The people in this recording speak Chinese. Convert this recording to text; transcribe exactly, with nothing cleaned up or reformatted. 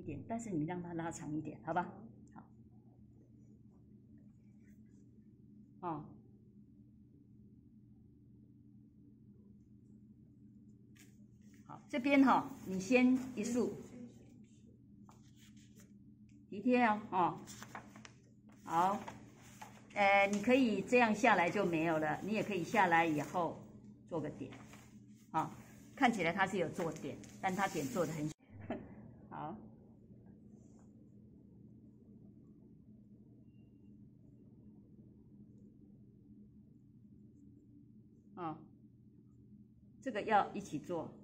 点，但是你让它拉长一点，好吧？好，哦，好，这边哈、哦，你先一束，体贴哦，哦，好，呃，你可以这样下来就没有了，你也可以下来以后做个点，好、哦，看起来它是有做点，但它点做的很好。哦，这个要一起做。